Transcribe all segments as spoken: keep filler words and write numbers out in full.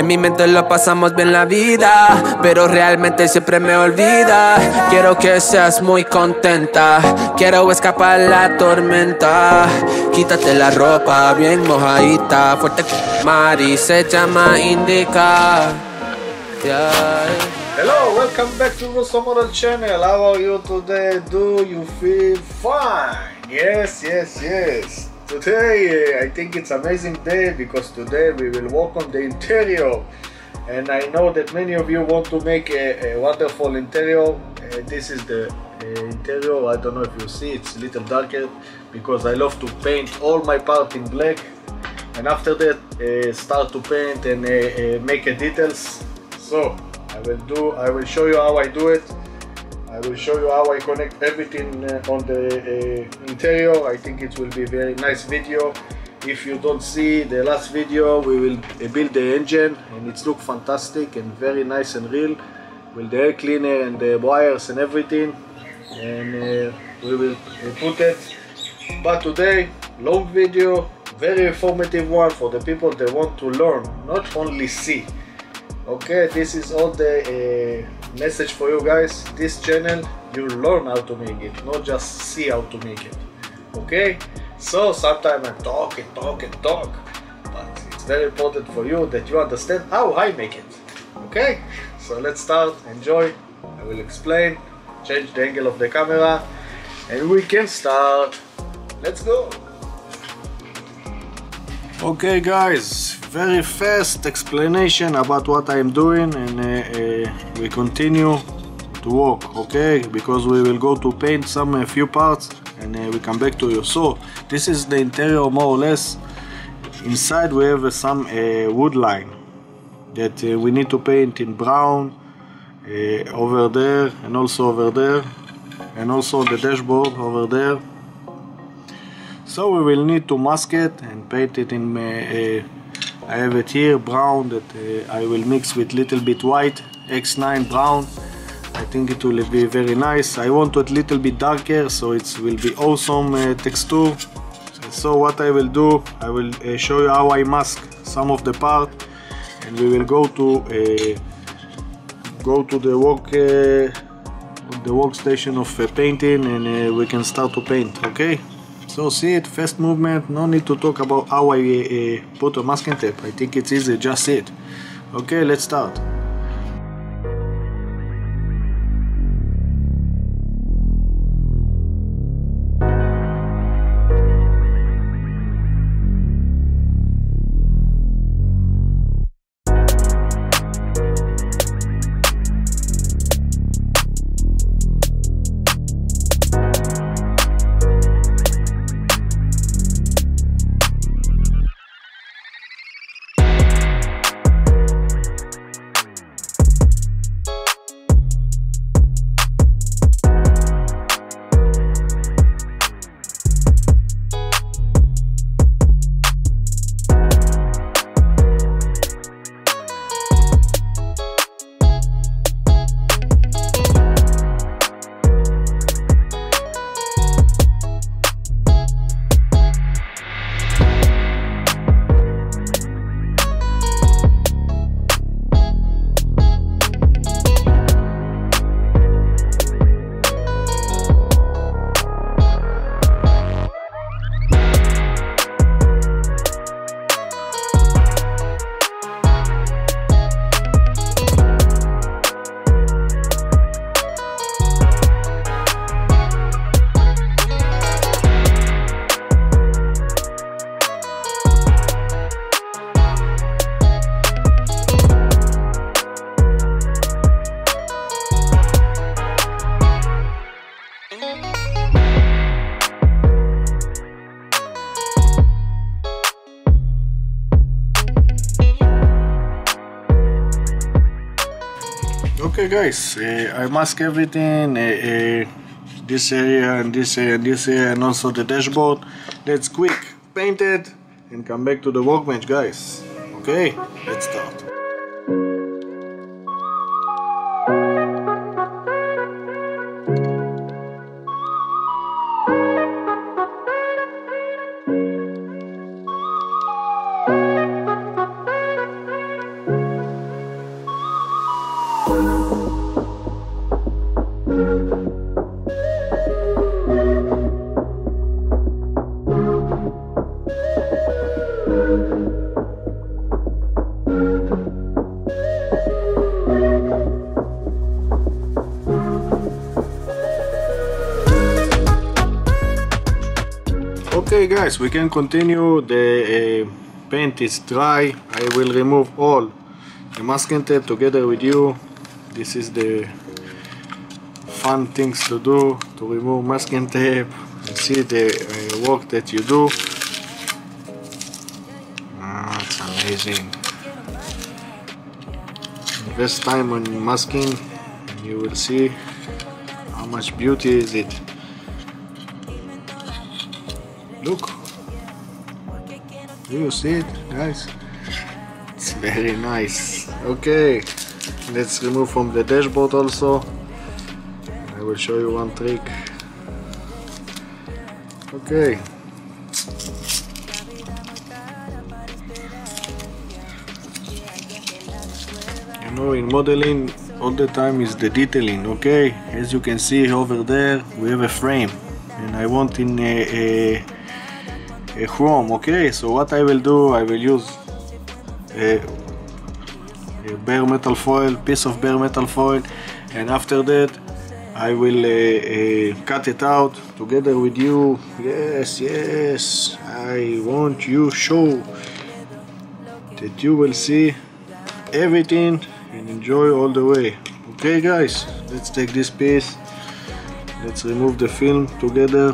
En mi mente lo pasamos bien la vida, pero realmente siempre me olvida. Quiero que seas muy contenta, quiero escapar la tormenta. Quítate la ropa bien mojadita, fuerte mar y se llama Indica. Yeah. Hello, welcome back to Russo Model channel. How are you today? Do you feel fine? Yes, yes, yes. Today uh, I think it's amazing day because today we will work on the interior, and I know that many of you want to make a, a wonderful interior. Uh, this is the uh, interior. I don't know if you see, it's a little darker because I love to paint all my part in black, and after that uh, start to paint and uh, uh, make a details. So I will do, I will show you how I do it. I will show you how I connect everything uh, on the uh, interior. I think it will be a very nice video. If you don't see the last video, we will uh, build the engine and it's look fantastic and very nice and real with the air cleaner and the wires and everything, and uh, we will uh, put it. But today, long video, very informative one for the people that want to learn, not only see. Okay, this is all the uh, message for you guys. This channel, you learn how to make it, not just see how to make it. Okay, so sometimes I talk and talk and talk, but it's very important for you that you understand how I make it. Okay, so let's start. Enjoy. I will explain, change the angle of the camera, and we can start. Let's go. Okay guys, very fast explanation about what I am doing, and uh, uh, we continue to work, okay, because we will go to paint some a uh, few parts and uh, we come back to you. So this is the interior more or less. Inside we have uh, some uh, wood line that uh, we need to paint in brown uh, over there and also over there and also the dashboard over there. So we will need to mask it and paint it in, uh, uh, I have it here, brown, that uh, I will mix with little bit white, X nine brown. I think it will be very nice. I want it a little bit darker, so it will be awesome uh, texture. So what I will do, I will uh, show you how I mask some of the part, and we will go to uh, go to the work uh, the workstation of uh, painting, and uh, we can start to paint. Okay. So see it, fast movement, no need to talk about how I uh, put a masking tape. I think it's easy, just see it. Okay, let's start. Okay guys, uh, I mask everything, uh, uh, this area and this area and this area and also the dashboard. Let's quick paint it and come back to the workbench guys. Okay, let's start. Okay guys, we can continue. The uh, paint is dry. I will remove all the masking tape together with you. This is the fun things to do, to remove masking tape and see the uh, work that you do. Ah, it's amazing. Invest time on masking and you will see how much beauty is it. Look, do you see it, guys? It's very nice. Okay, let's remove from the dashboard also. I will show you one trick. Okay. You know, in modeling all the time is the detailing. Okay, as you can see over there we have a frame and I want in a, a, a chrome. Okay, so what I will do, I will use a, a bare metal foil, piece of bare metal foil, and after that I will uh, uh, cut it out together with you. Yes, yes, I want you show that you will see everything and enjoy all the way. Okay guys, let's take this piece, let's remove the film together.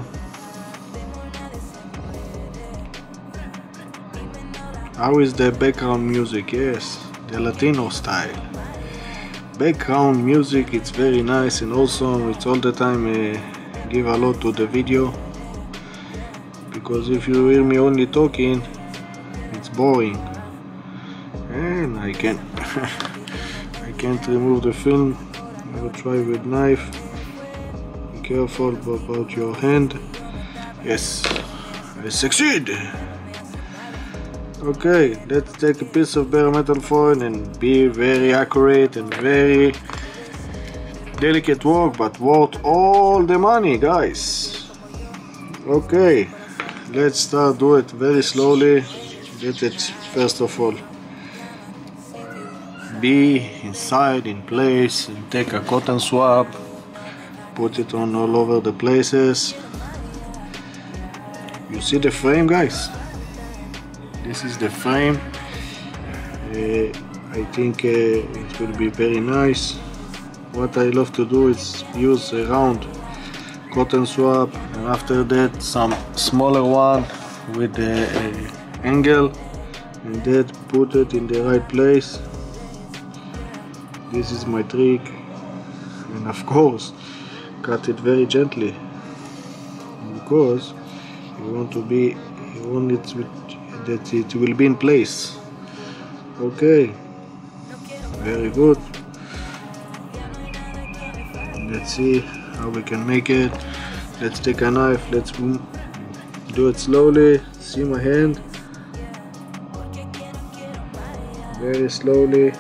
How is the background music? Yes, the Latino style background music. It's very nice and also it's all the time uh, give a lot to the video, because if you hear me only talking it's boring and I can I can't remove the film. I will try with knife. Be careful about your hand. Yes, I succeed. Okay, let's take a piece of bare metal foil and be very accurate and very delicate work, but worth all the money, guys. Okay, let's start do it very slowly. Get it first of all be inside in place and take a cotton swab, put it on all over the places. You see the frame, guys? This is the frame. uh, I think uh, it will be very nice. What I love to do is use a round cotton swab and after that some smaller one with the uh, angle, and then put it in the right place. This is my trick, and of course cut it very gently because you want to be you want it with, that it will be in place. Okay, very good. Let's see how we can make it. Let's take a knife, let's do it slowly. See my hand? Very slowly.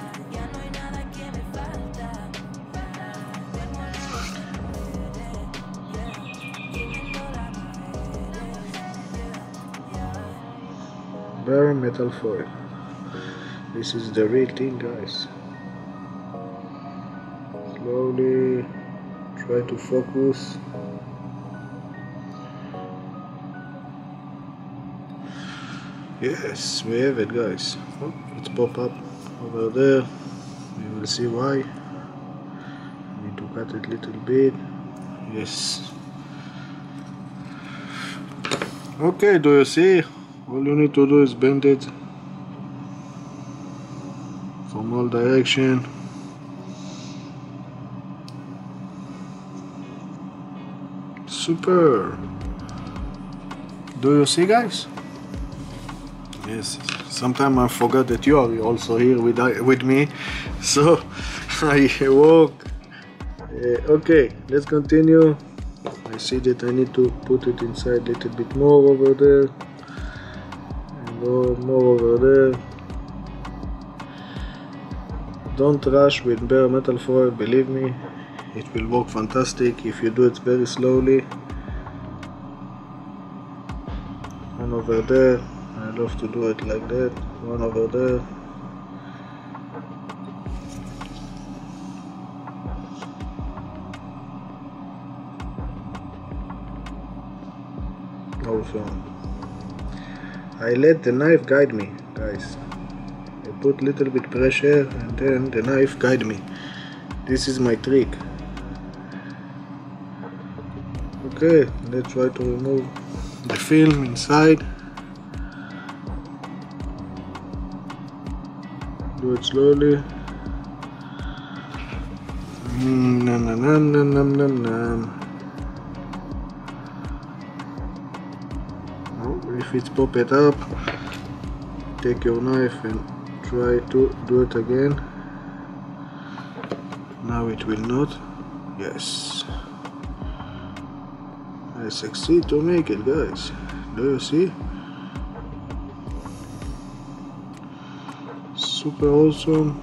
Bare metal foil. This is the real thing, guys. Slowly try to focus. Yes, we have it, guys. Oh, it's pop up over there. We will see why. Need to cut it a little bit. Yes. Okay, do you see? All you need to do is bend it from all direction. Super. Do you see, guys? Yes. Sometimes I forgot that you are also here with with me, so I walk. Uh, okay, let's continue. I see that I need to put it inside a little bit more over there. More, more over there. Don't rush with bare metal foil, believe me, it will work fantastic if you do it very slowly. One over there, I love to do it like that. One over there. Awesome. I let the knife guide me, guys. I put little bit pressure and then the knife guide me. This is my trick. Okay, let's try to remove the film inside. Do it slowly. Mm, nom, nom, nom, nom, nom, nom, nom. Oh, if it's popped up, take your knife and try to do it again. Now it will not. Yes. I succeed to make it, guys. Do you see? Super awesome.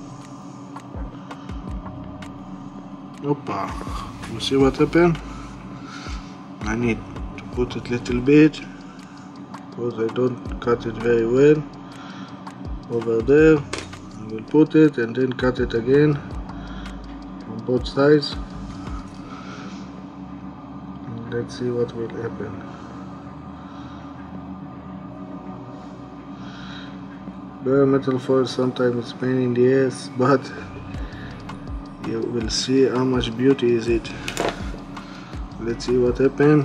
Opa. You see what happened? I need to put it little bit because I don't cut it very well. Over there. I will put it and then cut it again on both sides. And let's see what will happen. Bare metal foil sometimes it's pain in the ass, but you will see how much beauty is it. Let's see what happened.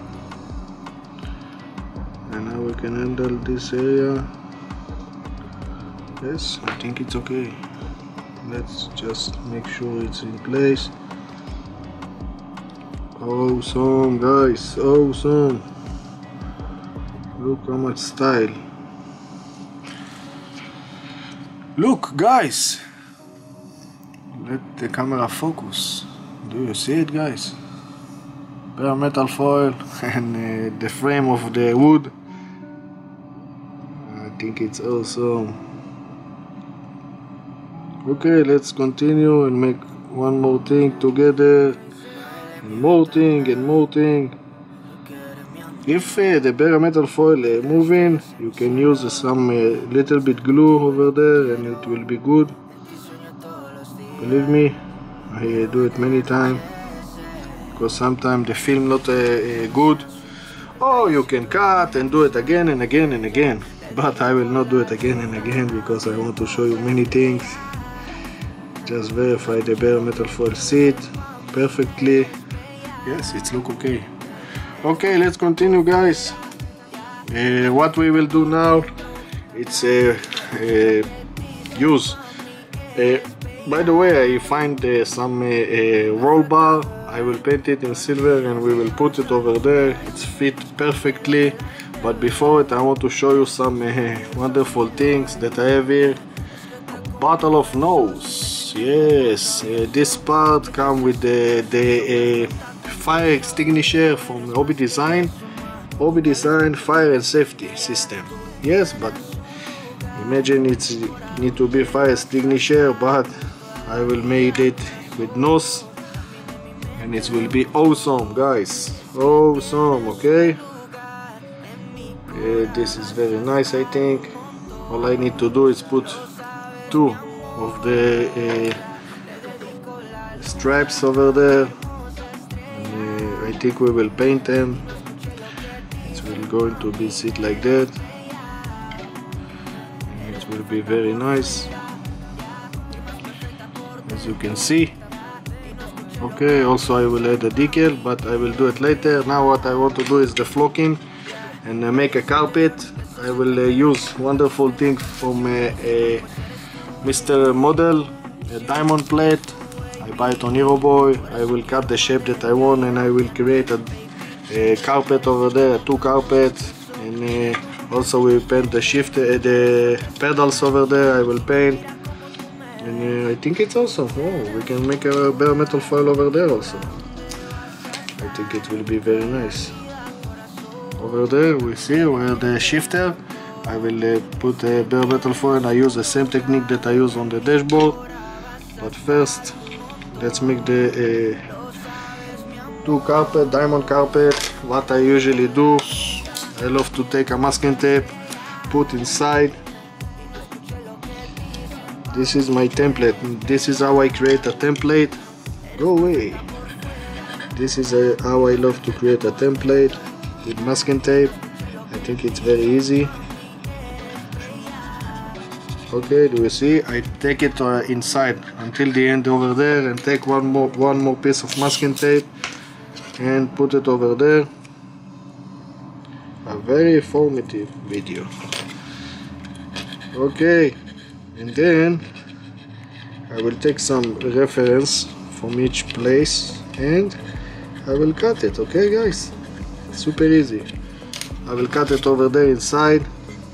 And now we can handle this area. Yes, I think it's okay. Let's just make sure it's in place. Awesome, guys, awesome. Look how much style. Look, guys. Let the camera focus. Do you see it, guys? Bare metal foil and uh, the frame of the wood. I think it's awesome. Okay, let's continue and make one more thing together, and more thing and more thing. If uh, the bare metal foil uh, moving, you can use uh, some uh, little bit glue over there and it will be good. Believe me, I uh, do it many times because sometimes the film not uh, uh, good. Oh, you can cut and do it again and again and again, but I will not do it again and again because I want to show you many things. Just verify the bare metal foil sit perfectly. Yes, it's look okay. Okay, let's continue, guys. Uh, what we will do now, it's uh, uh, use. Uh, by the way, I find uh, some uh, uh, roll bar. I will paint it in silver and we will put it over there. It's fit perfectly. But before it, I want to show you some uh, wonderful things that I have here. A bottle of nose. Yes, uh, this part comes with the, the uh, fire extinguisher from Hobby Design. Hobby Design fire and safety system. Yes, but imagine it need to be fire extinguisher, but I will make it with nose and it will be awesome, guys. Awesome, okay? Uh, this is very nice, I think. All I need to do is put two of the uh, stripes over there. uh, I think we will paint them. It will going to be sit like that. It will be very nice, as you can see. Okay, also I will add a decal, but I will do it later. Now what I want to do is the flocking and uh, make a carpet. I will uh, use wonderful thing from uh, uh, Mister Model, a diamond plate. I buy it on Hero Boy. I will cut the shape that I want and I will create a, a carpet over there, two carpets, and uh, also we paint the shift, uh, the pedals over there. I will paint, and uh, I think it's awesome. Oh, we can make a bare metal foil over there also. I think it will be very nice. Over there we see where the shifter. I will uh, put a bare metal foil and I use the same technique that I use on the dashboard. But first, let's make the uh, two carpet, diamond carpet. What I usually do, I love to take a masking tape, put inside. This is my template. This is how I create a template. Go away. This is uh, how I love to create a template. with masking tape. I think it's very easy. Okay, do you see? I take it uh, inside until the end over there and take one more one more piece of masking tape and put it over there. A very informative video. Okay, and then I will take some reference from each place and I will cut it. Okay guys, super easy. I will cut it over there inside.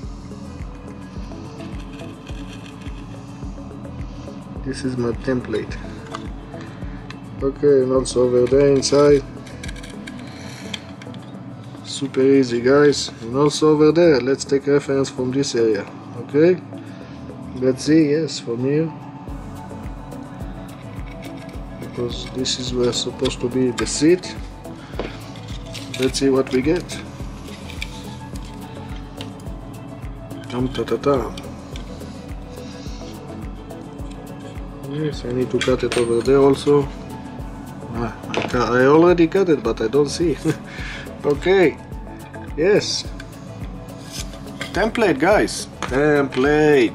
This is my template. Okay, and also over there inside. Super easy guys. And also over there, let's take reference from this area. Okay, let's see. Yes, from here, because this is where it's supposed to be the seat. Let's see what we get. Tam ta ta ta. Yes, I need to cut it over there also. Ah, I, cut, I already cut it, but I don't see. Okay, yes. Template, guys. Template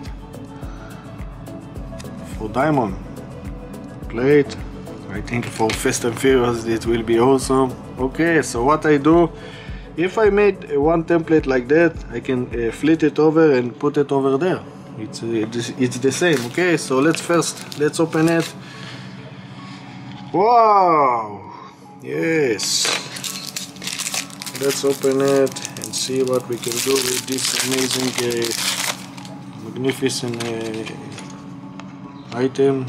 for diamond plate. I think for Fast and Furious it will be awesome. Okay, so what I do, if I made one template like that, I can uh, flip it over and put it over there. It's uh, it's the same. Okay, so let's first let's open it. Wow, yes, let's open it and see what we can do with this amazing uh, magnificent uh, item.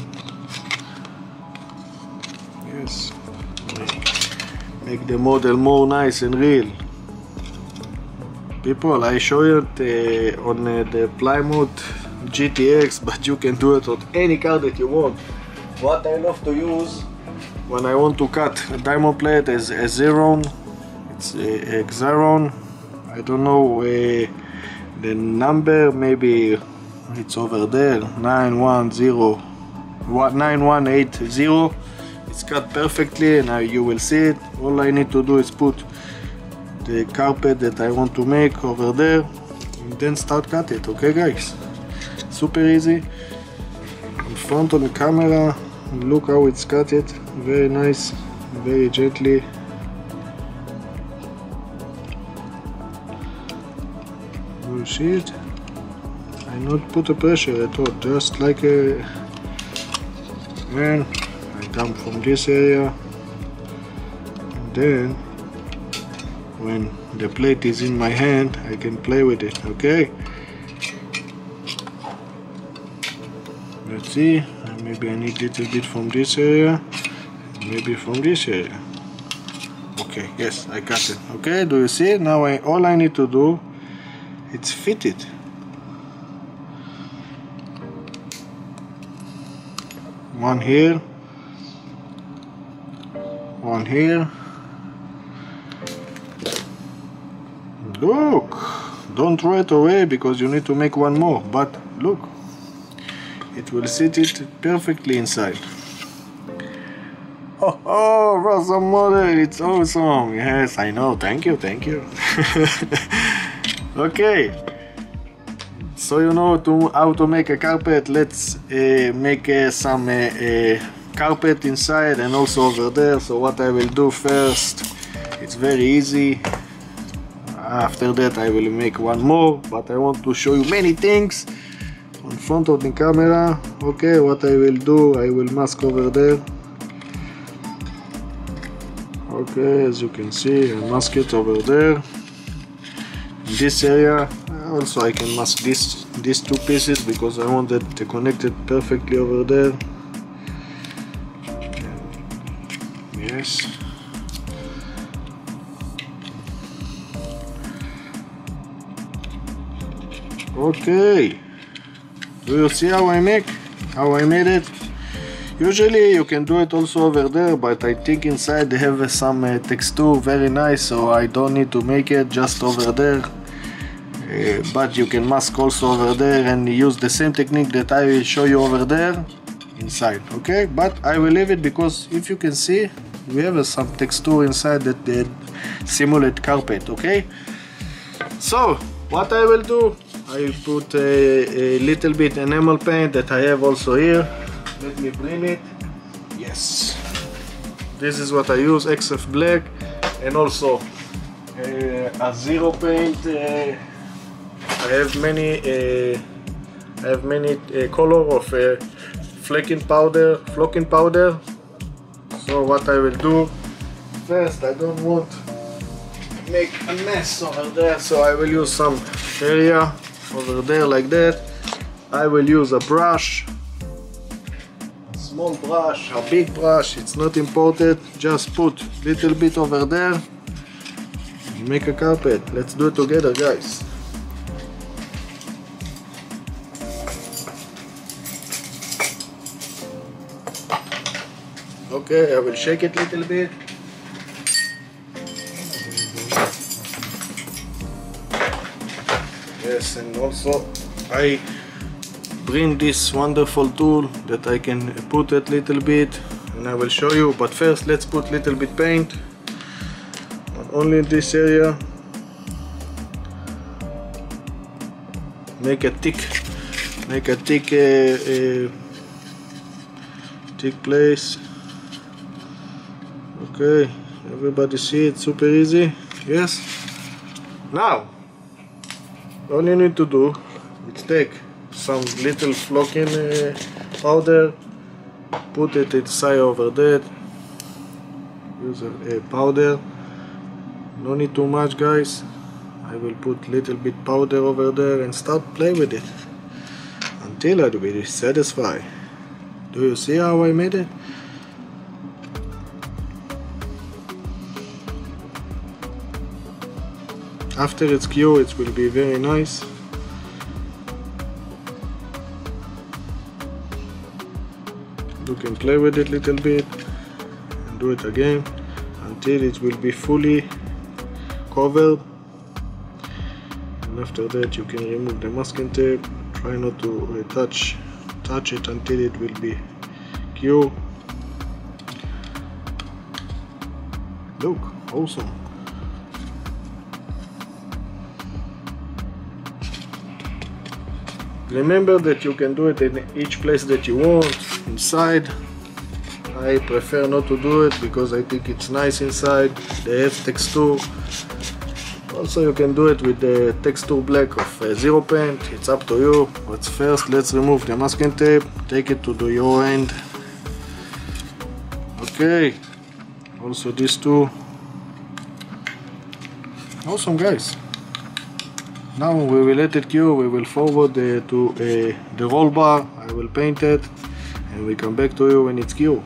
Yes, make the model more nice and real. People, I show you it uh, on uh, the Plymouth G T X, but you can do it on any car that you want. What I love to use when I want to cut a diamond plate is a Xeron. It's a, a Xeron. I don't know uh, the number, maybe it's over there, nine one zero, nine one eight zero. It's cut perfectly, and now you will see it. All I need to do is put the carpet that I want to make over there and then start cut it. Okay guys, super easy. In front of the camera, look how it's cut it. Very nice, very gently. You see it? I not put a pressure at all, just like a man. I come from this area and then when the plate is in my hand, I can play with it. Okay, let's see. Maybe I need a little bit from this area, maybe from this area. Okay, yes, I got it. Okay, do you see? Now I, all I need to do is fit it. One here, one here. Look, don't throw it away because you need to make one more, but look, it will sit it perfectly inside. Oh, oh, Rosa model, it's awesome. Yes, I know, thank you, thank you. Okay, so you know to, how to make a carpet. Let's uh, make uh, some uh, uh, carpet inside and also over there. So what I will do first, it's very easy. After that I will make one more, but I want to show you many things in front of the camera. Okay, what I will do, I will mask over there. Okay, as you can see, I mask it over there. In this area, also I can mask this, these two pieces because I want it to connect it perfectly over there. Yes. Okay, do you see how I make, how I made it? Usually you can do it also over there, but I think inside they have some uh, texture very nice, so I don't need to make it just over there. Uh, but you can mask also over there and use the same technique that I will show you over there inside. Okay, but I will leave it because if you can see, we have uh, some texture inside that the simulate carpet. Okay, so what I will do, I put a, a little bit enamel paint that I have also here. Let me bring it. Yes, this is what I use, X F black, and also uh, a zero paint. uh, I have many uh, I have many uh, color of uh, flaking powder flocking powder. So what I will do first, I don't want to make a mess over there, so I will use some area over there like that. I will use a brush, a small brush, a big brush, it's not important. Just put little bit over there and make a carpet. Let's do it together, guys. Okay, I will shake it a little bit. Yes, and also I bring this wonderful tool that I can put it little bit, and I will show you. But first, let's put little bit paint only in this area. Make a thick, make a thick, uh, uh, thick place. Okay, everybody see it, super easy. Yes. Now, all you need to do is take some little flocking uh, powder, put it inside over there. Use a, a powder. No need too much, guys. I will put little bit powder over there and start play with it until I will be satisfied. Do you see how I made it? After it's cured, it will be very nice. You can play with it a little bit and do it again until it will be fully covered. And after that, you can remove the masking tape. Try not to uh, touch touch it until it will be cured. Look, awesome. Remember that you can do it in each place that you want. Inside, I prefer not to do it because I think it's nice inside. They have texture. Also, you can do it with the texture black of uh, zero paint. It's up to you. But first, let's remove the masking tape. Take it to the your end. Okay. Also these two. Awesome, guys. Now we will let it cure. We will forward uh, to uh, the roll bar. I will paint it and we come back to you when it's cured.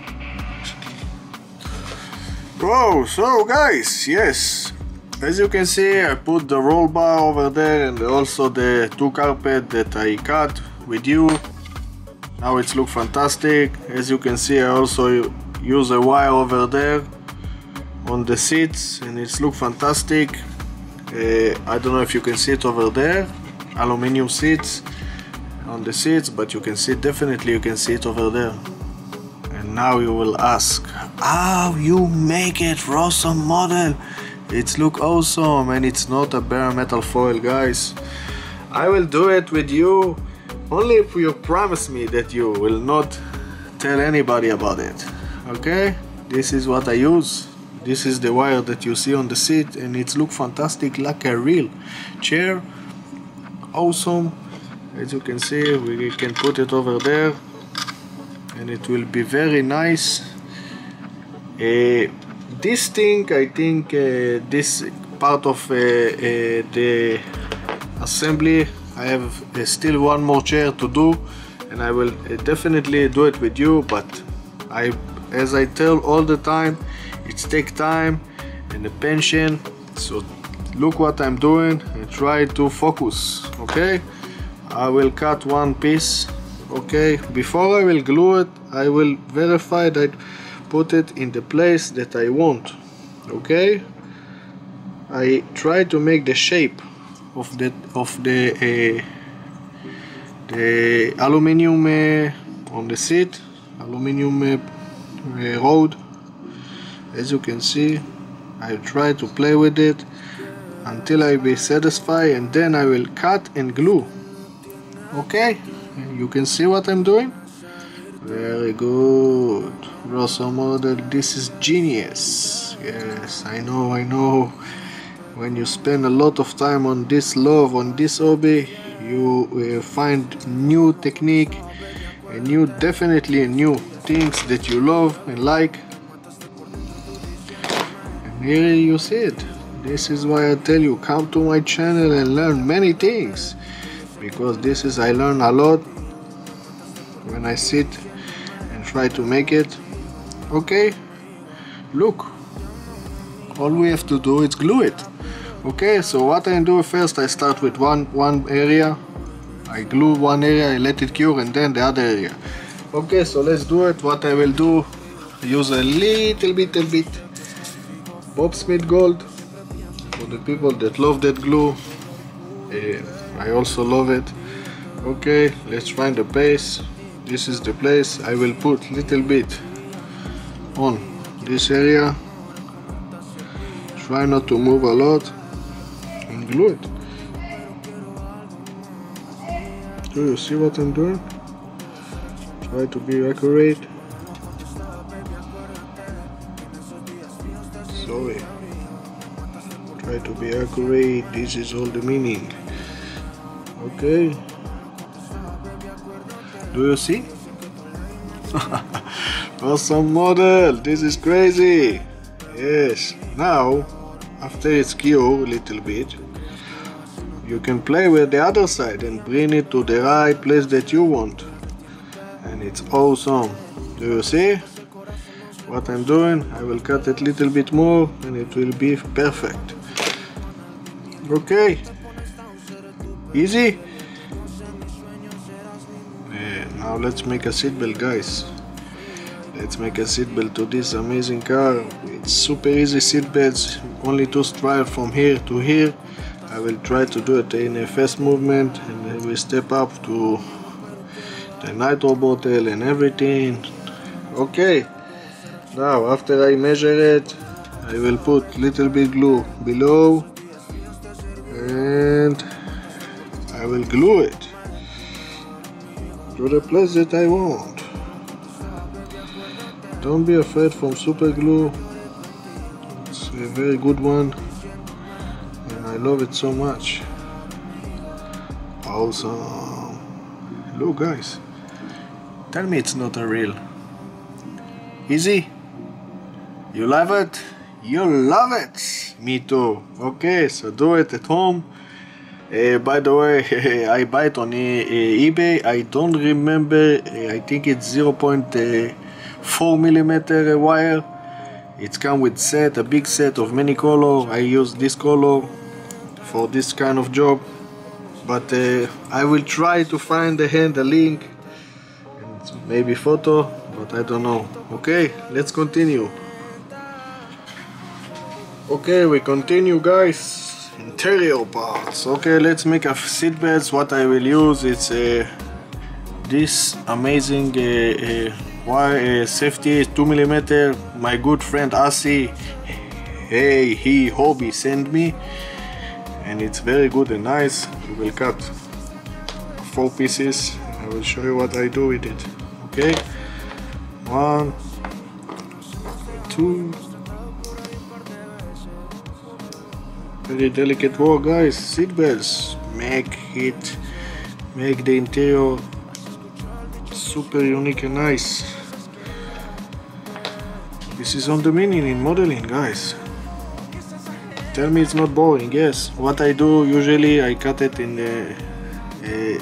Whoa, so guys, yes, as you can see, I put the roll bar over there and also the two carpet that I cut with you. Now it's look fantastic. As you can see, I also use a wire over there on the seats and it's look fantastic. Uh, I don't know if you can see it over there, aluminum seats on the seats, but you can see, definitely you can see it over there. And now you will ask, how you make it awesome model? It's look awesome and it's not a bare metal foil, guys. I will do it with you only if you promise me that you will not tell anybody about it. Okay, this is what I use. This is the wire that you see on the seat and it looks fantastic like a real chair. Awesome. As you can see, we can put it over there and it will be very nice. Uh, this thing, I think uh, this part of uh, uh, the assembly, I have uh, still one more chair to do and I will uh, definitely do it with you, but I, as I tell all the time, it's take time and a pension. So look what I'm doing and try to focus. Okay, I will cut one piece. Okay, before I will glue it, I will verify that I put it in the place that I want. Okay, I try to make the shape of the of the uh, the aluminum uh, on the seat, aluminum uh, uh, rod. As you can see, I try to play with it until I be satisfied, and then I will cut and glue. Okay, you can see what I'm doing. Very good, Rosso model. This is genius. Yes, I know, I know. When you spend a lot of time on this love, on this hobby, you will find new technique, and new, definitely new things that you love and like. And here you see it. This is why I tell you, come to my channel and learn many things, because this is, I learn a lot when I sit and try to make it. Okay, look, all we have to do is glue it. Okay, so what I do first, I start with one one area, I glue one area, I let it cure, and then the other area. Okay, so let's do it. What I will do, use a little bit, little bit Bob Smith Gold for the people that love that glue. Uh, I also love it. Okay, let's find the base. This is the place. I will put little bit on this area. Try not to move a lot and glue it. Do you see what I'm doing? Try to be accurate. Sorry. Try to be accurate. This is all the meaning. Okay. Do you see? Awesome model. This is crazy. Yes. Now, after it's cured a little bit, you can play with the other side and bring it to the right place that you want. And it's awesome. Do you see what I'm doing? I will cut it a little bit more and it will be perfect. Okay. Easy. Yeah, now let's make a seatbelt, guys. Let's make a seatbelt to this amazing car. It's super easy seatbelts, only two stripes from here to here. I will try to do it in a fast movement, and then we step up to the nitro bottle and everything. Okay, now after I measure it, I will put little bit glue below and I will glue it to the place that I want. Don't be afraid from super glue. It's a very good one and I love it so much. Awesome. Look, guys, tell me it's not a real. Easy? You love it? You love it! Me too. Okay, so do it at home. Uh, by the way, I buy it on uh, eBay. I don't remember, uh, I think it's zero point four millimeter wire. It's come with set, a big set of many color. I use this color for this kind of job. But uh, I will try to find the hand, a link, and maybe photo, but I don't know. Okay, let's continue. Okay, we continue, guys. Interior parts. Okay, let's make a seat belts. What I will use is uh, this amazing uh, uh, wire uh, safety two millimeter. My good friend Asi, hey, he hobby sent me, and it's very good and nice. We will cut four pieces. I will show you what I do with it. Okay, one, two. Very delicate work, guys. Seat belts make it, make the interior super unique and nice. This is on the meaning in modeling, guys. Tell me it's not boring. Yes, what I do usually, I cut it in the uh,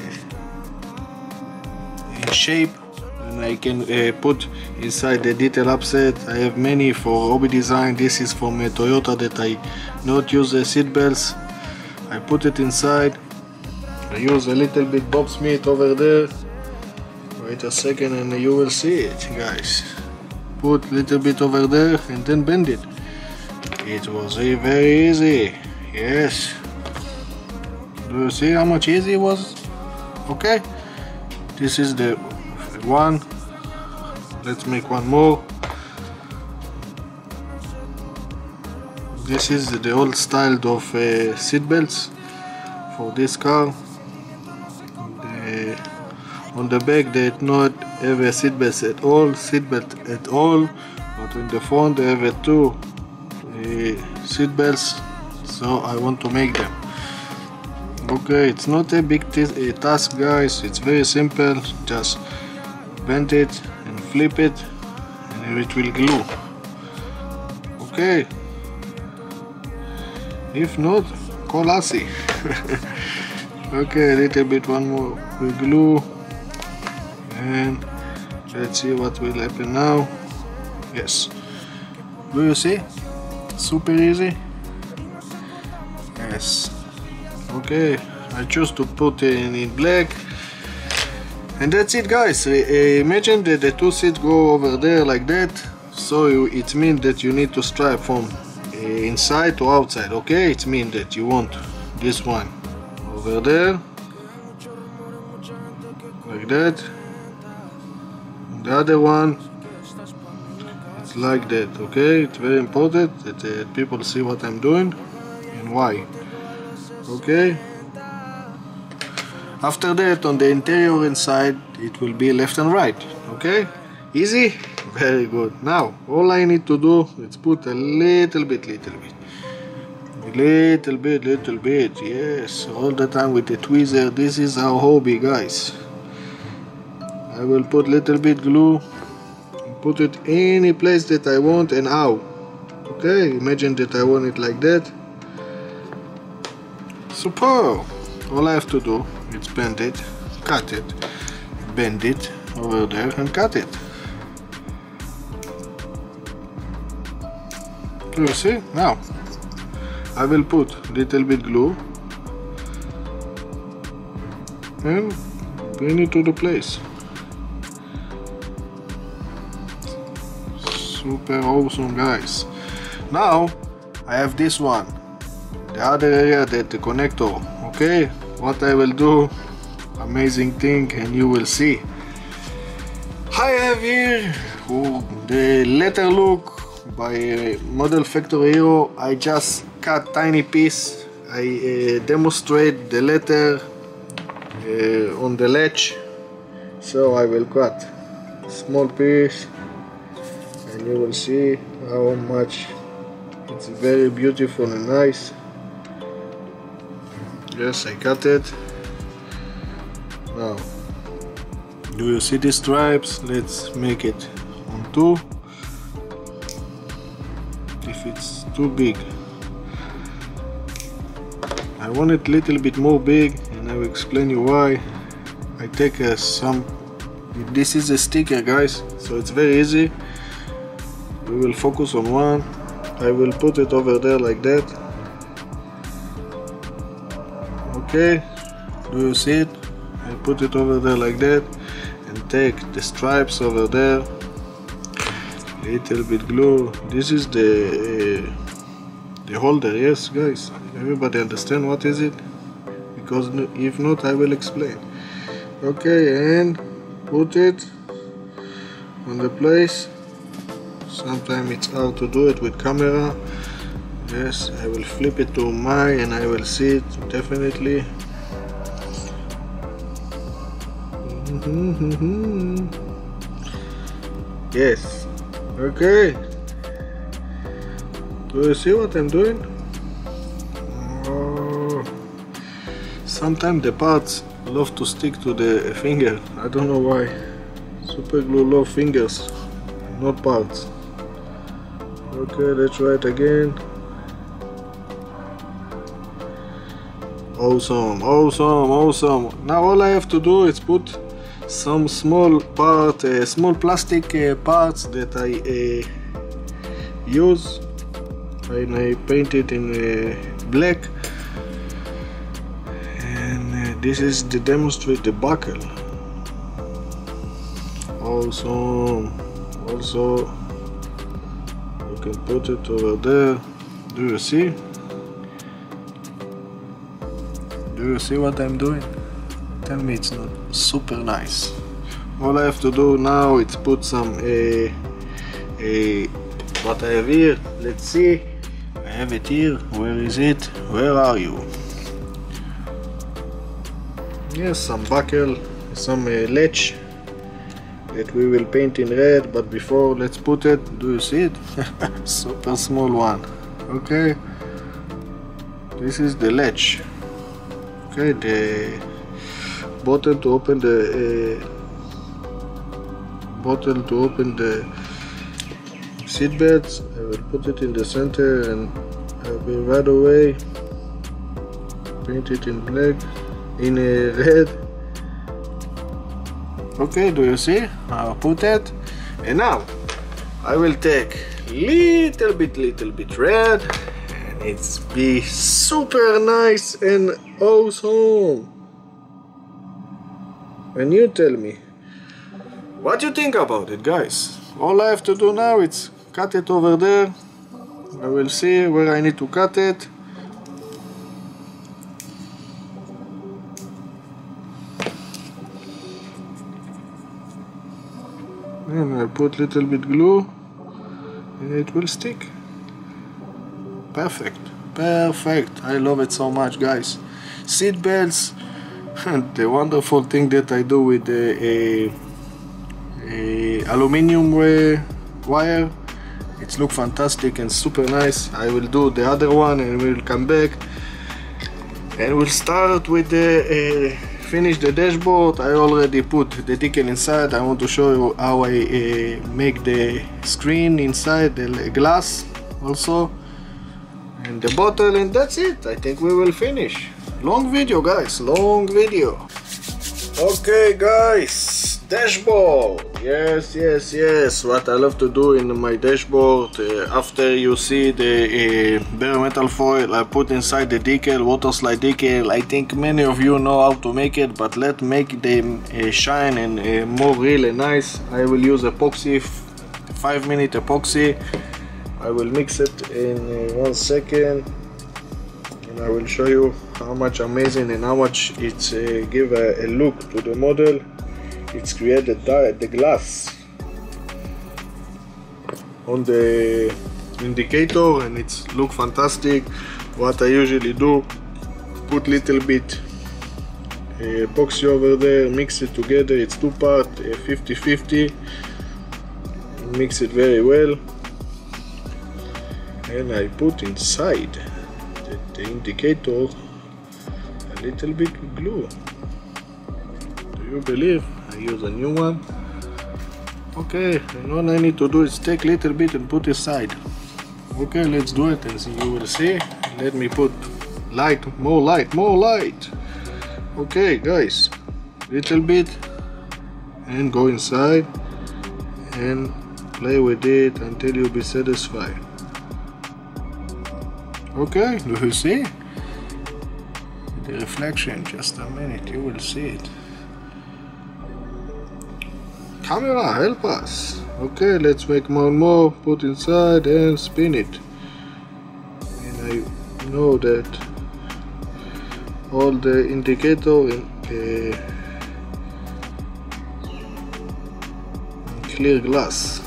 in shape, and I can uh, put inside the detail upset. I have many for hobby design. This is from a Toyota that I not use the seat belts. I put it inside. I use a little bit Bob Smith over there. Wait a second and you will see it, guys. Put a little bit over there and then bend it. It was a very easy. Yes. Do you see how much easy it was? Okay. This is the one. Let's make one more. This is the old style of uh, seat belts for this car. The, on the back they not have a seat belt at all, seat belt at all, but in the front they have a two uh, seat belts. So I want to make them. Okay, it's not a big a task, guys. It's very simple. Just bend it and flip it, and it will glue. Okay. If not, call Lassie. Okay, a little bit one more we glue, and let's see what will happen now. Yes. Do you see? Super easy. Yes. Okay, I choose to put it in black, and that's it, guys. Imagine that the two seats go over there like that, so it means that you need to stripe from inside to outside. Okay, it means that you want this one over there like that, and the other one it's like that. Okay, it's very important that uh, people see what I'm doing and why. Okay, after that on the interior inside it will be left and right. Okay, easy, very good. Now all I need to do is put a little bit little bit little bit little bit yes, all the time with the tweezer. This is our hobby, guys. I will put little bit glue, put it any place that I want and out. Okay, imagine that I want it like that. Superb. All I have to do is bend it, cut it, bend it over there and cut it. You see? Now I will put little bit glue and bring it to the place. Super awesome, guys. Now I have this one, the other area, that the connector. Okay, what I will do, amazing thing, and you will see. I have here oh, the letter look by uh, Model Factory Hero. I just cut tiny piece. I uh, demonstrate the letter uh, on the latch, so I will cut small piece, and you will see how much it's very beautiful and nice. Yes, I cut it. Now, do you see the stripes? Let's make it on two. If it's too big, I want it a little bit more big, and I will explain you why. I take a, some, this is a sticker, guys, so it's very easy. We will focus on one. I will put it over there like that. Okay, do you see it? I put it over there like that, and take the stripes over there, little bit glue. This is the uh, the holder. Yes, guys, everybody understand what is it? Because if not, I will explain. Okay, and put it on the place. Sometimes it's hard to do it with camera. Yes, I will flip it to my, and I will see it definitely. Yes. Okay. Do you see what I'm doing? Oh. Sometimes the parts love to stick to the finger. I don't know why. Super glue love fingers, not parts. Okay, let's try it again. Awesome, awesome, awesome. Now all I have to do is put some small part, uh, small plastic uh, parts that I uh, use, and I paint it in uh, black. And uh, this is to demonstrate the buckle. Awesome. Also, you can put it over there. Do you see? Do you see what I'm doing? Tell me it's not super nice. All I have to do now is put some uh, uh, what I have here. Let's see. I have it here. Where is it? Where are you? Yes, some buckle, some uh, latch that we will paint in red, but before, let's put it. Do you see it? Super small one. Okay, this is the latch. Okay, the bottle to open the uh, bottle to open the seat belts. I will put it in the center and I will right away paint it in black, in a red. Okay, do you see? I'll put it, and now I will take little bit, little bit red, and it's be super nice and awesome. And you tell me what you think about it, guys. All I have to do now is cut it over there. I will see where I need to cut it. And I put little bit glue and it will stick. Perfect, perfect. I love it so much, guys. Seat belts. The wonderful thing that I do with the a, a aluminium wire, it's look fantastic and super nice. I will do the other one and we'll come back and we'll start with the uh, finish the dashboard. I already put the decal inside. I want to show you how I uh, make the screen inside the glass also, and the bottle, and that's it. I think we will finish. Long video, guys, long video. Okay, guys, dashboard. Yes, yes, yes. What I love to do in my dashboard, uh, after you see the uh, bare metal foil, I put inside the decal, water slide decal. I think many of you know how to make it, but let's make them uh, shine and uh, more real and nice. I will use epoxy, five minute epoxy. I will mix it in uh, one second. I will show you how much amazing and how much it's uh, give a, a look to the model. It's created the glass on the indicator and it's look fantastic. What I usually do, put little bit uh, epoxy over there, mix it together. It's two part, fifty fifty. Mix it very well and I put inside the indicator a little bit with glue. Do you believe? I use a new one. Okay, and all I need to do is take a little bit and put aside. Okay, let's do it and see. You will see. Let me put light, more light, more light. Okay, guys, little bit and go inside and play with it until you be satisfied. Okay, do you see the reflection? Just a minute, you will see it. Camera, help us. Okay, let's make more and more, put inside and spin it. And I know that all the indicator in uh, clear glass.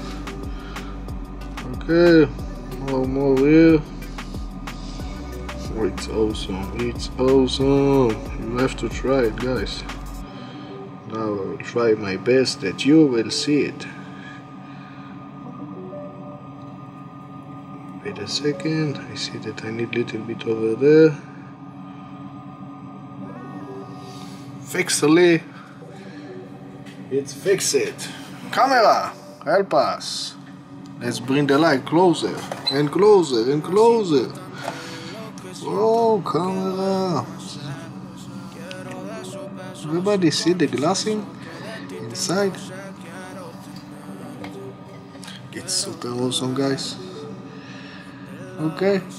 Okay, more and more here. Oh, it's awesome, it's awesome. You have to try it, guys. Now I will try my best that you will see it. Wait a second, I see that I need a little bit over there. Fixally, it's fix it. Camera, help us. Let's bring the light closer and closer and closer. Oh, camera. Everybody see the glassing inside? It's super awesome, guys. Okay.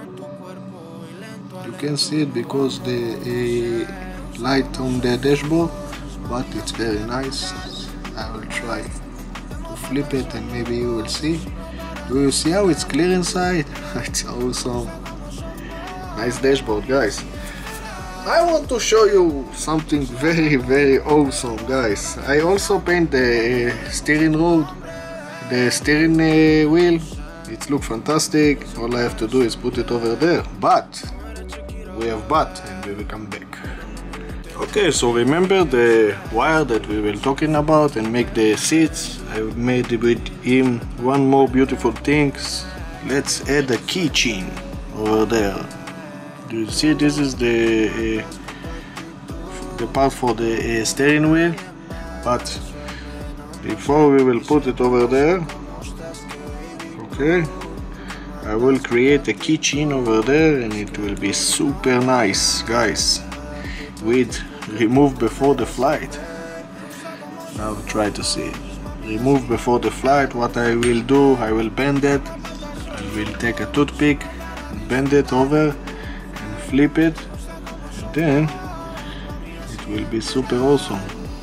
You can see it because the uh, light on the dashboard, but it's very nice. I will try to flip it and maybe you will see. Do you see how it's clear inside? It's awesome. Nice dashboard, guys. I want to show you something very very awesome, guys. I also paint the steering rod, the steering uh, wheel it looks fantastic. All I have to do is put it over there, but we have but, and we will come back. Okay, so remember the wire that we were talking about and make the seats. I made with him one more beautiful thing. Let's add a keychain over there. Do you see? This is the uh, the part for the uh, steering wheel, but before we will put it over there, okay, I will create a keychain over there, and it will be super nice, guys, with remove before the flight. Now try to see it. Remove before the flight. What I will do, I will bend it. I will take a toothpick and bend it over and flip it, and then it will be super awesome.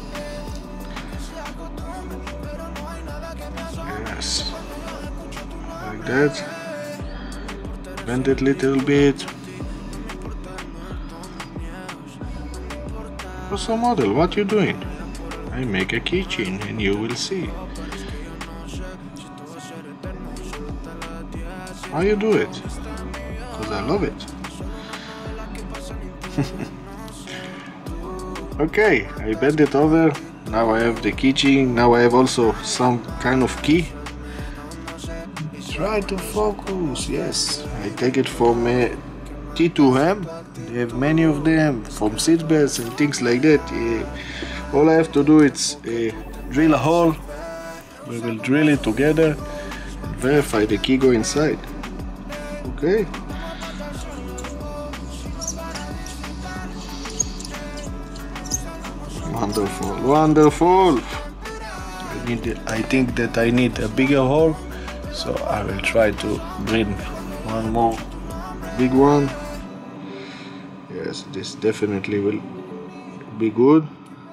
Yes, like that. Bend it little bit. So model, what you doing? I make a keychain and you will see. How you do it? Because I love it. Okay, I bend it over. Now I have the keychain. Now I have also some kind of key. Try to focus. Yes, I take it from uh, T two M. They have many of them from seatbelts and things like that. Uh, all I have to do is uh, drill a hole. We will drill it together and verify the key go inside. Okay. Wonderful, wonderful. I need. I think that I need a bigger hole, so I will try to drill one more big one. Yes, this definitely will be good.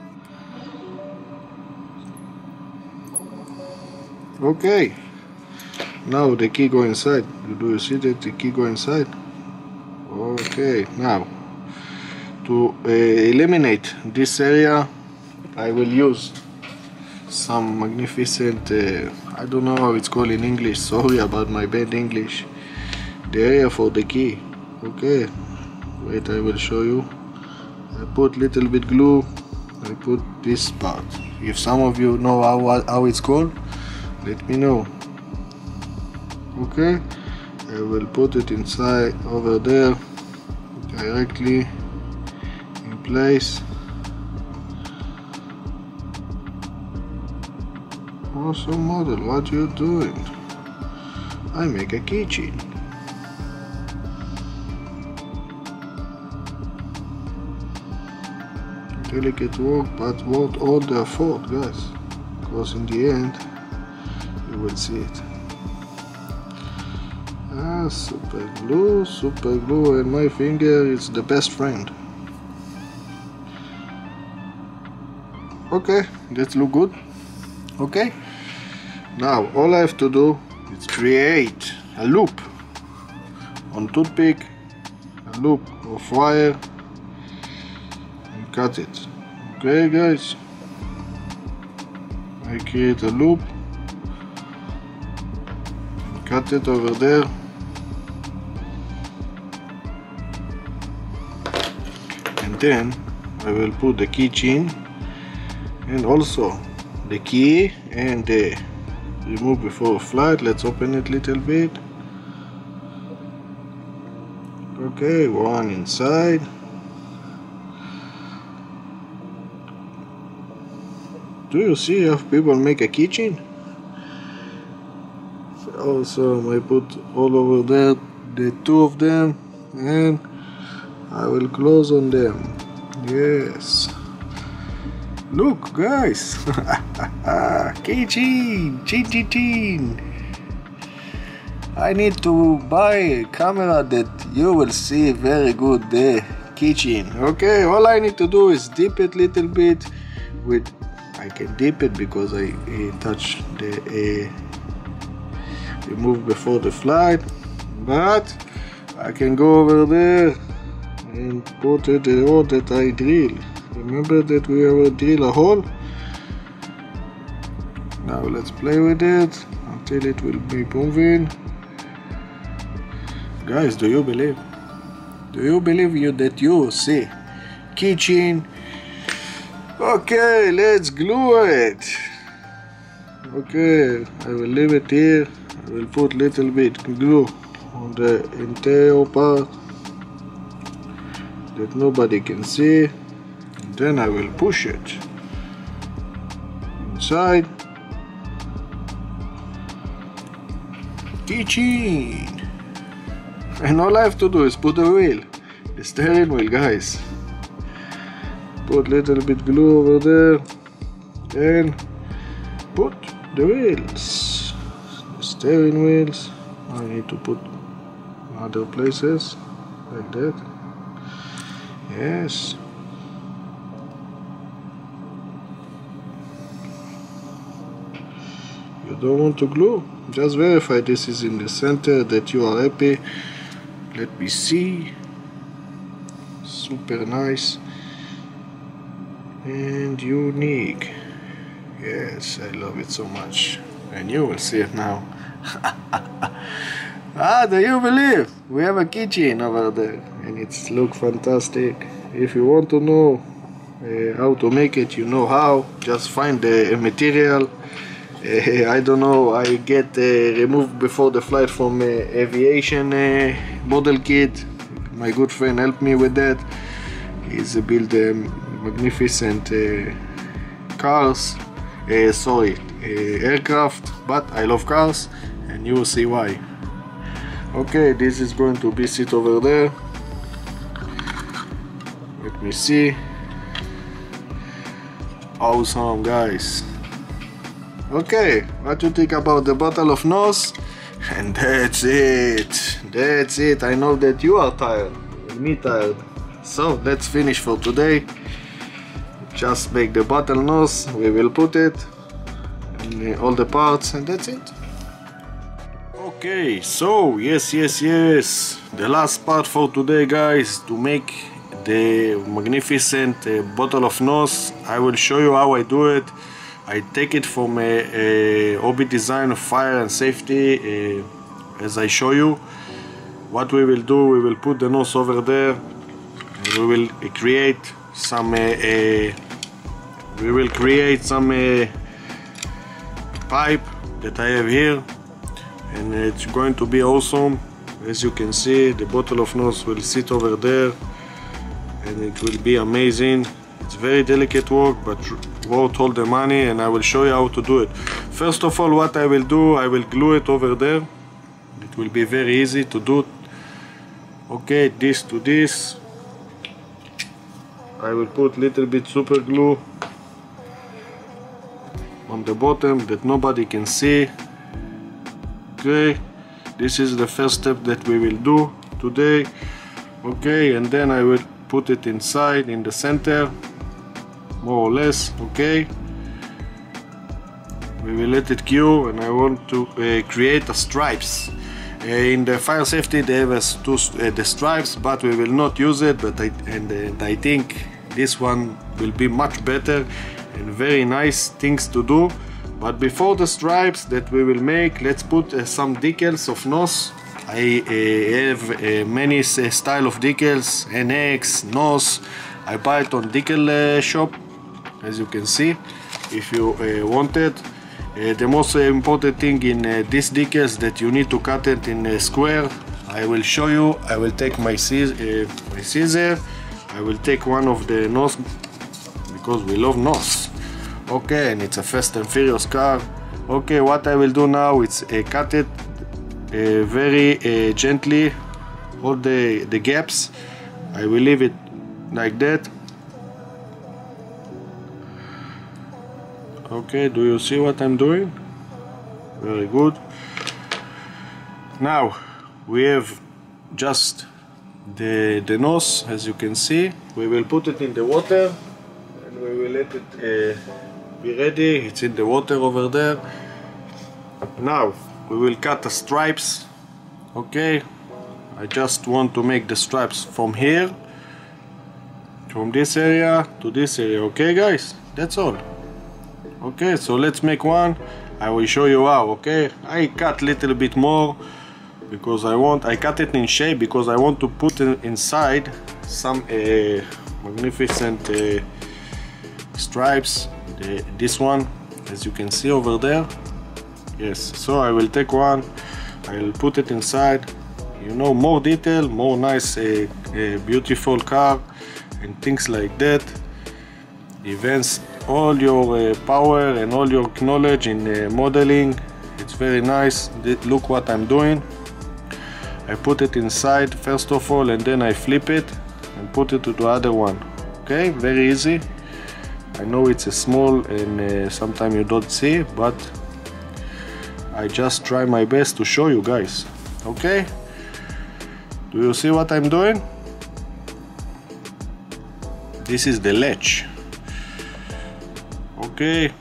Okay, now the key go inside. Do you see that the key go inside? Okay, now to uh, eliminate this area, I will use some magnificent, uh, I don't know how it's called in English, sorry about my bad English, the area for the key. Okay, wait, I will show you. I put little bit glue. I put this part. If some of you know how, how it's called, let me know. Okay, I will put it inside over there, directly in place. Awesome model, what you doing? I make a keychain. Delicate work, but worth all the effort, guys, because in the end you will see it. Ah, super glue, super glue, and my finger is the best friend. Okay, that look good. Okay, now all I have to do is create a loop on toothpick, a loop of wire, and cut it. Okay, guys, I create a loop, cut it over there, and then I will put the keychain and also the key and the remove before flight. Let's open it a little bit. Okay, one inside. Do you see how people make a keychain? Also, I put all over there the two of them, and I will close on them. Yes. Look, guys. Keychain, chin chin. I need to buy a camera that you will see very good the keychain. Okay, all I need to do is dip it little bit with. I can dip it because I uh, touch the uh, remove before the flight, but I can go over there and put it the hole that I drill. Remember that we will drill a hole. Now let's play with it until it will be moving. Guys, do you believe? Do you believe you that you see keychain? Okay, let's glue it. Okay, I will leave it here. I will put little bit glue on the entire part that nobody can see, and then I will push it inside. Keychain. And all I have to do is put the wheel, the steering wheel, guys. Put little bit glue over there and put the wheels, the steering wheels. I need to put other places like that. Yes. You don't want to glue? Just verify this is in the center, that you are happy. Let me see. Super nice and unique. Yes, I love it so much, and you will see it now. Ah, do you believe? We have a keychain over there, and it's look fantastic. If you want to know uh, how to make it, you know how. Just find the uh, material. Uh, I don't know, I get uh, removed before the flight from uh, aviation uh, model kit. My good friend helped me with that. He's uh, built um, magnificent uh, cars, uh, sorry, uh, aircraft, but I love cars, and you will see why. Okay, this is going to be sit over there. Let me see. Awesome, guys. Okay, what do you think about the bottle of nose? And that's it. That's it. I know that you are tired, and me tired. So let's finish for today. Just make the bottle nose. We will put it in all the parts, and that's it. Okay, so yes, yes, yes. The last part for today, guys, to make the magnificent uh, bottle of nose. I will show you how I do it. I take it from a, a hobby design of fire and safety, uh, as I show you. What we will do, we will put the nose over there, and we will uh, create some. Uh, uh, we will create some uh, pipe that I have here, and it's going to be awesome. As you can see, the bottle of nose will sit over there, and it will be amazing. It's very delicate work, but worth all the money, and I will show you how to do it. First of all, what I will do, I will glue it over there. It will be very easy to do. Okay, this to this. I will put little bit super glue on the bottom that nobody can see. Okay, this is the first step that we will do today. Okay, and then I will put it inside in the center, more or less. Okay, we will let it cure, and I want to uh, create a stripes. Uh, in the fire safety they have us two, uh, the stripes, but we will not use it. But I, and, and I think this one will be much better and very nice things to do. But before the stripes that we will make, let's put uh, some decals of nose. I uh, have uh, many uh, style of decals, N X, nose. I buy it on decal uh, shop, as you can see, if you uh, want it. Uh, the most uh, important thing in uh, these decals that you need to cut it in a square. I will show you. I will take my, uh, my scissor. I will take one of the nose, because we love nose. Okay, and it's a Fast and Furious car. Okay, what I will do now is uh, cut it uh, very uh, gently, all the, the gaps. I will leave it like that. Okay, do you see what I'm doing? Very good. Now we have just the, the nose, as you can see. We will put it in the water, and we will let it uh, be ready. It's in the water over there. Now we will cut the stripes. Okay, I just want to make the stripes from here, from this area to this area. Okay guys, that's all. Okay, so let's make one. I will show you how. Okay, I cut a little bit more because I want I cut it in shape because I want to put in, inside some uh, magnificent uh, stripes. The, this one, as you can see over there. Yes, so I will take one, I will put it inside, you know, more detail, more nice uh, uh, beautiful car and things like that. Events all your uh, power and all your knowledge in uh, modeling. It's very nice. Look what I'm doing. I put it inside first of all, and then I flip it and put it to the other one. Okay, very easy. I know it's a small and uh, sometimes you don't see, but I just try my best to show you guys. Okay, do you see what I'm doing? This is the latch. Okay,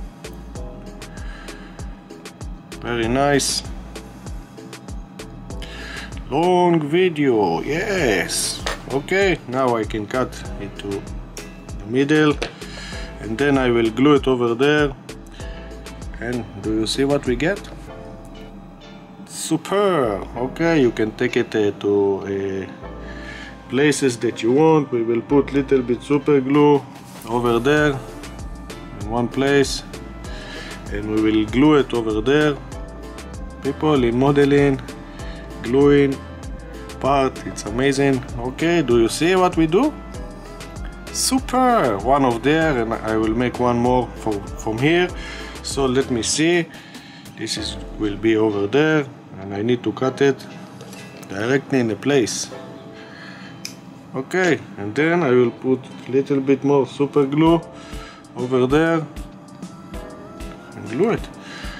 very nice. Long video, yes. Okay, now I can cut it to the middle, and then I will glue it over there. And do you see what we get? Super. Okay, you can take it uh, to uh, places that you want. We will put little bit super glue over there in one place, and we will glue it over there. People in modeling, gluing part, it's amazing. Okay, do you see what we do? Super. One of there, and I will make one more for, from here. So let me see. This is will be over there, and I need to cut it directly in the place. Okay, and then I will put a little bit more super glue over there and glue it.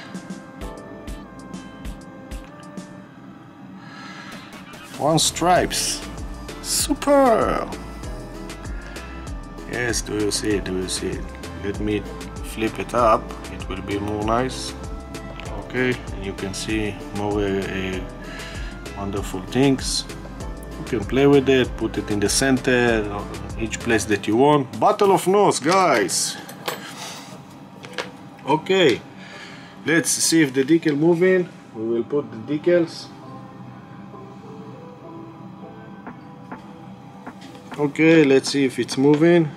One stripes. Super. Yes, do you see it? Do you see it? Let me flip it up. It will be more nice. Okay, and you can see more uh, uh, wonderful things. You can play with it, put it in the center, each place that you want. Battle of nose, guys. Okay, let's see if the decal moving. We will put the decals. Okay, let's see if it's moving.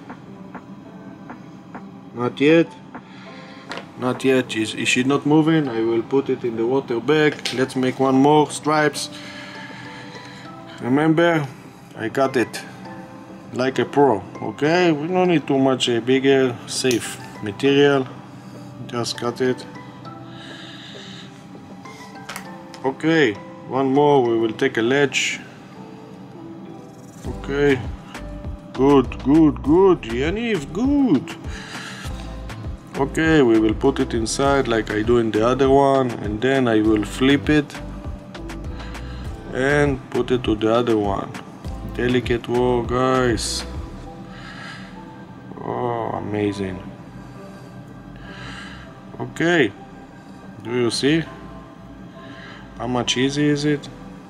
Not yet. Not yet. Is is she not moving? I will put it in the water bag. Let's make one more stripes. Remember, I cut it like a pro. Okay, we don't need too much a bigger, safe material. Just cut it. Okay, one more. We will take a ledge. Okay, good, good, good. Yaniv, good. Okay, we will put it inside like I do in the other one, and then I will flip it and put it to the other one. Delicate work, guys. Oh, amazing. Okay, do you see how much easy is it?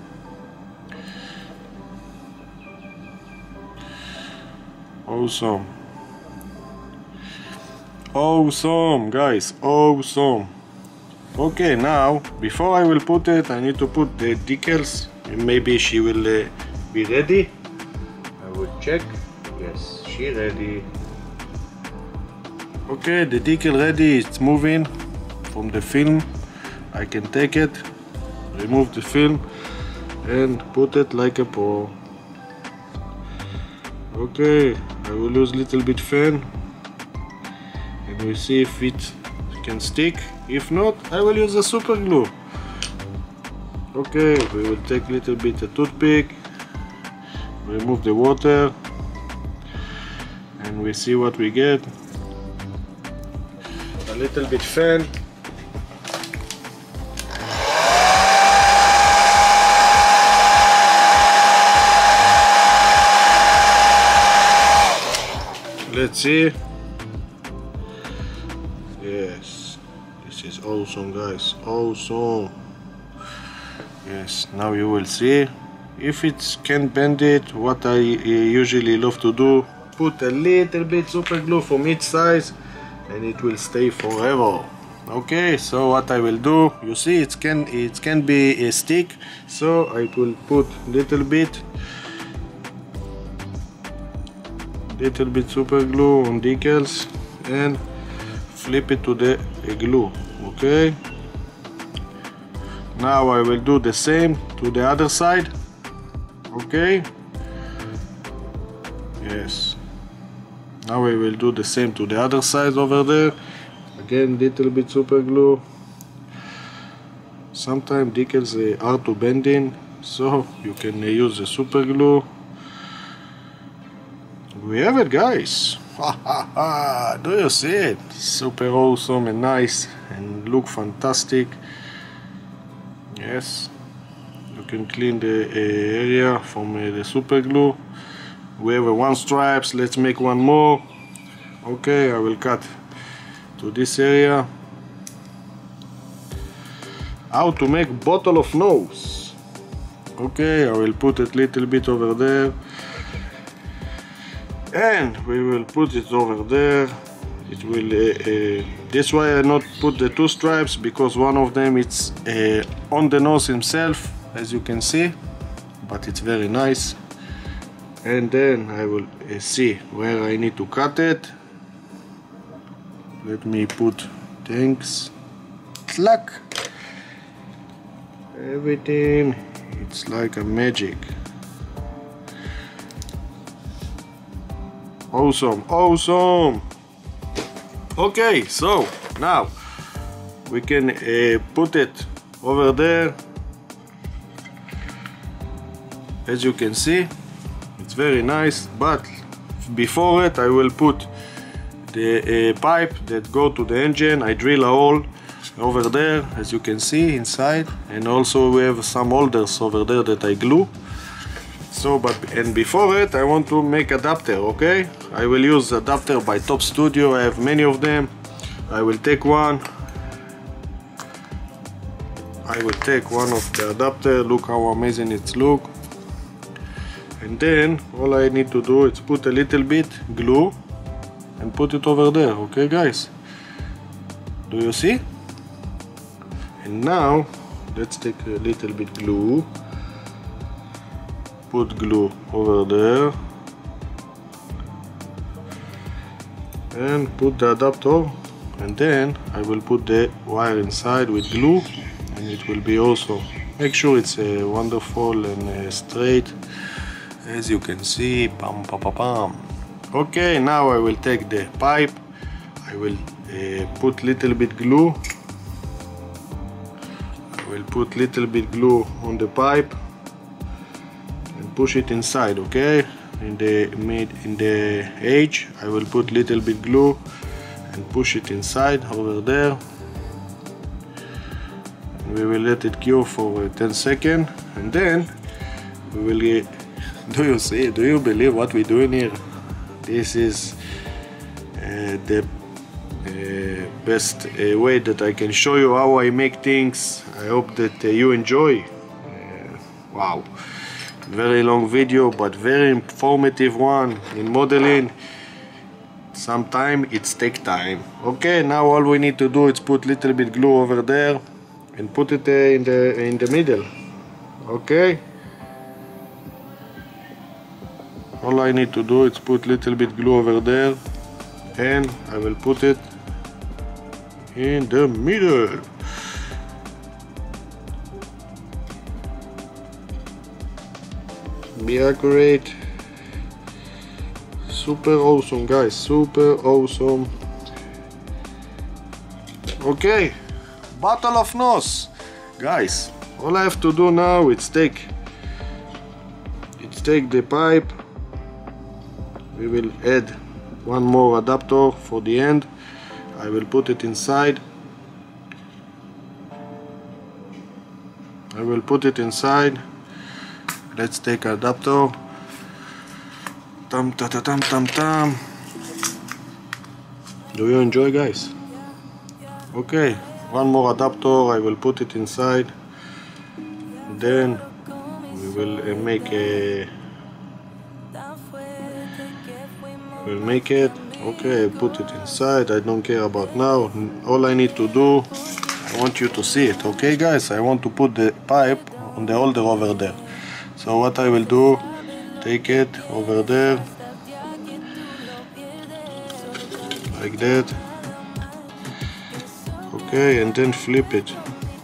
Awesome. Awesome, guys, awesome. Okay, now before I will put it, I need to put the decals. Maybe she will uh, be ready. I will check. Yes, she ready. Okay, the decal ready. It's moving from the film. I can take it, remove the film, and put it like a pro. Okay, I will use little bit fan. We see if it can stick. If not, I will use a super glue. Okay, we will take a little bit of toothpick, remove the water, and we see what we get. A little bit fan. Let's see. Yes, this is awesome, guys, awesome. Yes, now you will see if it can bend it. What I usually love to do, put a little bit super glue from each side, and it will stay forever. Okay, so what I will do, you see it can it can be a stick, so I will put little bit little bit super glue on decals and flip it to the glue. Okay, now I will do the same to the other side. Okay, yes, now I will do the same to the other side over there. Again, little bit super glue. Sometimes decals are hard to bend in, so you can use the super glue. We have it, guys. Do you see it? Super awesome and nice and look fantastic. Yes, you can clean the uh, area from uh, the super glue. We have uh, one stripes. Let's make one more. Okay, I will cut to this area. How to make bottle of nose. Okay, I will put it little bit over there. And we will put it over there. It will uh, uh, this way I not put the two stripes because one of them it's uh, on the nose himself, as you can see, but it's very nice. And then I will uh, see where I need to cut it. Let me put things clack. Everything, it's like a magic. Awesome, awesome. Okay, so now we can uh, put it over there. As you can see, it's very nice, but before it I will put the uh, pipe that go to the engine. I drill a hole over there, as you can see inside, and also we have some holders over there that I glue. So, but and before it I want to make adapter. Okay, I will use adapter by Top Studio. I have many of them. I will take one. I will take one of the adapter. Look how amazing it look. And then all I need to do is put a little bit glue and put it over there. Okay, guys, do you see? And now let's take a little bit glue. Put glue over there and put the adapter, and then I will put the wire inside with glue, and it will be also, make sure it's uh, wonderful and uh, straight, as you can see. Pam, pam, pam, pam. Okay, now I will take the pipe. I will uh, put little bit glue. I will put little bit glue on the pipe. Push it inside. Okay, in the mid in the edge I will put little bit glue and push it inside over there. We will let it cure for ten seconds, and then we will get, do you see, do you believe what we're doing here? This is uh, the uh, best uh, way that I can show you how I make things. I hope that uh, you enjoy. Uh, wow, very long video, but very informative one in modeling. Sometimes it's take time. Okay, now all we need to do is put little bit glue over there and put it uh, in the in the middle. Okay, all I need to do is put little bit glue over there, and I will put it in the middle. Be accurate. Super awesome, guys, super awesome. Okay, bottle of nose, guys. All I have to do now is take it's take the pipe. We will add one more adapter for the end. I will put it inside. I will put it inside. Let's take adapter. Tam ta ta tam tam tam. Do you enjoy, guys? Okay, one more adapter. I will put it inside. Then we will uh, make a We'll make it. Okay, put it inside. I don't care about now. All I need to do, I want you to see it. Okay guys, I want to put the pipe on the holder over there. So what I will do, take it over there like that. Okay, and then flip it.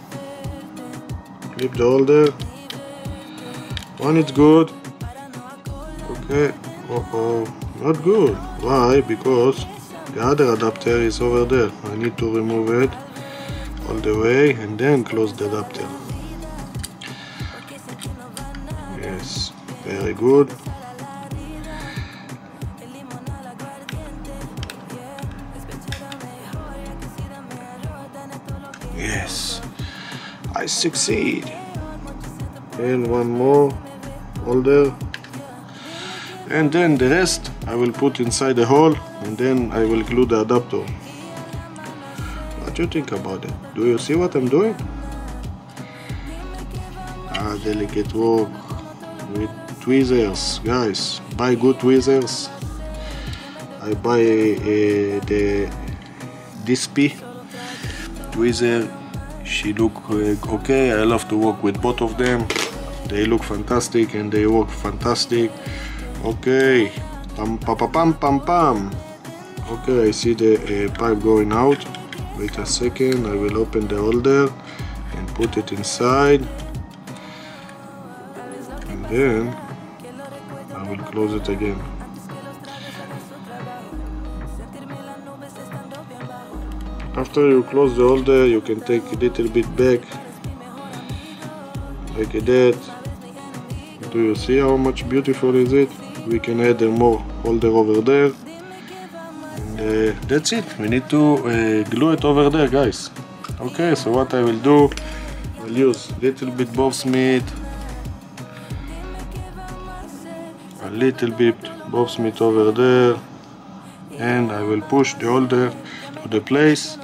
Flip the holder. One is good. Okay. Uh oh, not good. Why? Because the other adapter is over there. I need to remove it all the way and then close the adapter. Yes, very good. Yes, I succeed. And one more holder. And then the rest I will put inside the hole, and then I will glue the adapter. What do you think about it? Do you see what I'm doing? Ah, delicate work with tweezers, guys. Buy good tweezers. I buy uh, the Dispy tweezer. She look uh, okay. I love to work with both of them. They look fantastic and they work fantastic. Okay, pam pam pam pam pam. Okay, I see the uh, pipe going out. Wait a second, I will open the holder and put it inside, and then I will close it again. After you close the holder, you can take a little bit back like that. Do you see how much beautiful is it? We can add a more holder over there, and uh, that's it. We need to uh, glue it over there, guys. Okay, so what I will do, I'll use little bit Bob's meat, a little bit Bob's meat over there, and I will push the holder to the place.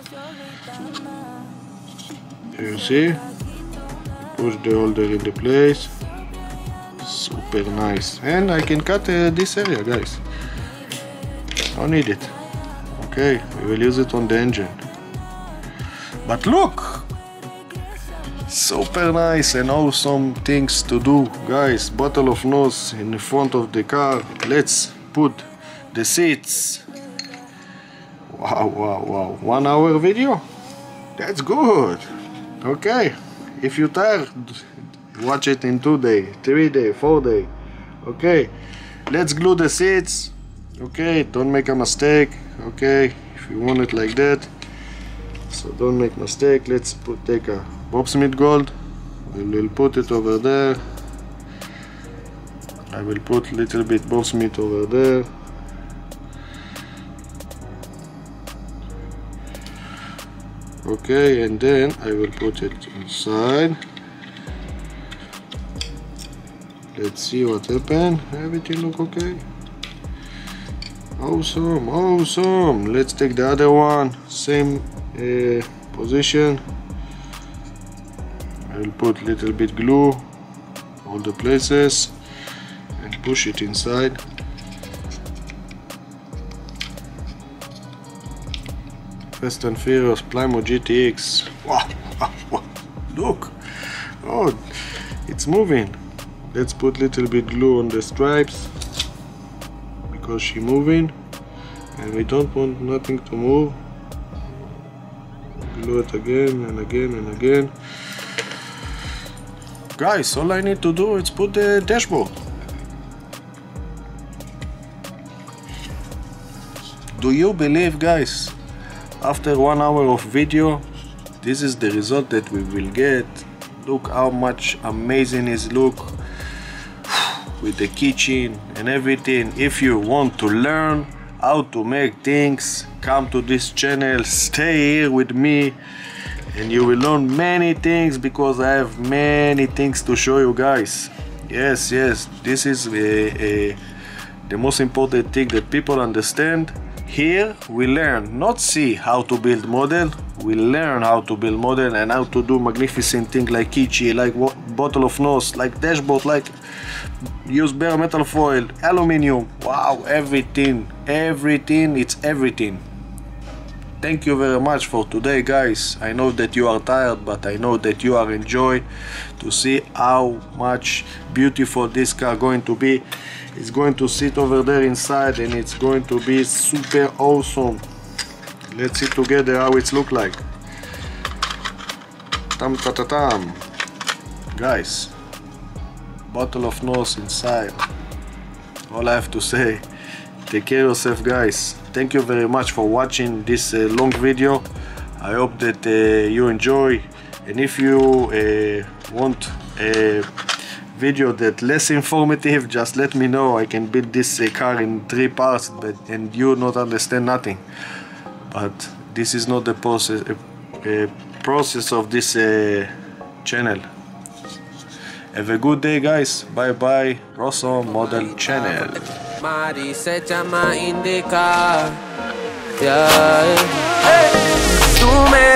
You see, push the holder in the place. Super nice. And I can cut uh, this area, guys. Don't need it. Okay, we will use it on the engine. But look, super nice and awesome things to do, guys. Bottle of nose in the front of the car. Let's put the seats. Wow, wow, wow. One hour video? That's good. Okay, if you're tired, watch it in two day, three day, four day. Okay, let's glue the seats. Okay, don't make a mistake. Okay, if you want it like that, so don't make mistake. Let's put take a Bob's meat gold. We will put it over there. I will put little bit Bob's meat over there. Okay, and then I will put it inside. Let's see what happened. Everything look okay. Awesome, awesome. Let's take the other one. Same uh, position. I will put little bit glue all the places and push it inside. Fast and Furious Plymouth G T X. Wow, wow, wow. Look. Oh, it's moving. Let's put little bit glue on the stripes because she moving and we don't want nothing to move. Glue it again and again and again. Guys, all I need to do is put the dashboard. Do you believe, guys, after one hour of video, this is the result that we will get? Look how much amazing it look with the kitchen and everything. If you want to learn how to make things, come to this channel, stay here with me, and you will learn many things because I have many things to show you, guys. Yes, yes, this is a, a, the most important thing that people understand. Here we learn, not see how to build model, we learn how to build model and how to do magnificent things like keychain, like bottle of nose, like dashboard, like use bare metal foil, aluminium, wow, everything, everything, it's everything. Thank you very much for today, guys. I know that you are tired, but I know that you are enjoy to see how much beautiful this car going to be. It's going to sit over there inside and it's going to be super awesome. Let's see together how it look like. Tam ta ta tam. Guys, bottle of nose inside. All I have to say, take care of yourself, guys. Thank you very much for watching this uh, long video. I hope that uh, you enjoy, and if you uh, want a video that less informative, just let me know. I can build this uh, car in three parts, but and you not understand nothing. But this is not the process uh, uh, process of this uh, channel. Have a good day, guys. Bye bye. Rosso Model Channel. Mari se llama indica, yeah. Hey. Tú me